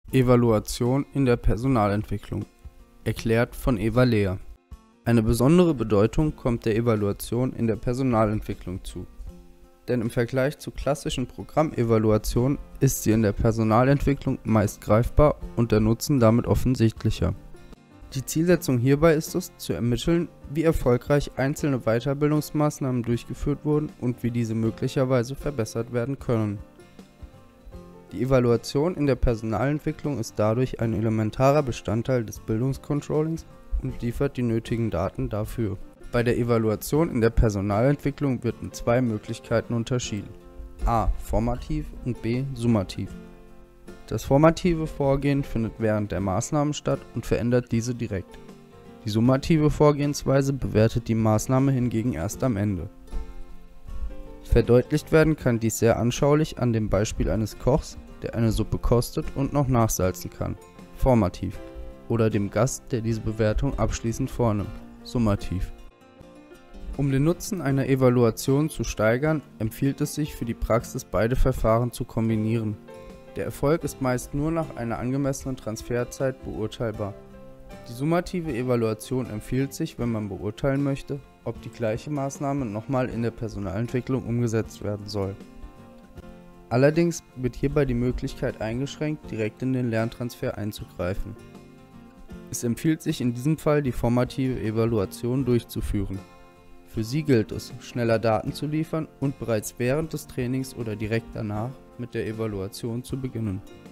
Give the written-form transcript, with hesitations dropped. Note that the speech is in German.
Evaluation in der Personalentwicklung. Erklärt von Eva Lehr. Eine besondere Bedeutung kommt der Evaluation in der Personalentwicklung zu. Denn im Vergleich zu klassischen Programmevaluationen ist sie in der Personalentwicklung meist greifbar und der Nutzen damit offensichtlicher. Die Zielsetzung hierbei ist es, zu ermitteln, wie erfolgreich einzelne Weiterbildungsmaßnahmen durchgeführt wurden und wie diese möglicherweise verbessert werden können. Die Evaluation in der Personalentwicklung ist dadurch ein elementarer Bestandteil des Bildungscontrollings und liefert die nötigen Daten dafür. Bei der Evaluation in der Personalentwicklung wird in zwei Möglichkeiten unterschieden: a. formativ und b. summativ. Das formative Vorgehen findet während der Maßnahmen statt und verändert diese direkt. Die summative Vorgehensweise bewertet die Maßnahme hingegen erst am Ende. Verdeutlicht werden kann dies sehr anschaulich an dem Beispiel eines Kochs, der eine Suppe kostet und noch nachsalzen kann, formativ, oder dem Gast, der diese Bewertung abschließend vornimmt, summativ. Um den Nutzen einer Evaluation zu steigern, empfiehlt es sich für die Praxis, beide Verfahren zu kombinieren. Der Erfolg ist meist nur nach einer angemessenen Transferzeit beurteilbar. Die summative Evaluation empfiehlt sich, wenn man beurteilen möchte, ob die gleiche Maßnahme nochmal in der Personalentwicklung umgesetzt werden soll. Allerdings wird hierbei die Möglichkeit eingeschränkt, direkt in den Lerntransfer einzugreifen. Es empfiehlt sich in diesem Fall, die formative Evaluation durchzuführen. Für sie gilt es, schneller Daten zu liefern und bereits während des Trainings oder direkt danach mit der Evaluation zu beginnen.